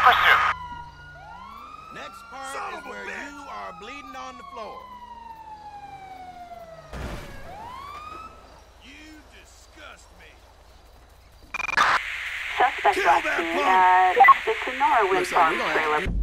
pursuit. Next part is where you are bleeding on the floor. You disgust me. Suspect last seen at the Sonora Wind Farm trailer.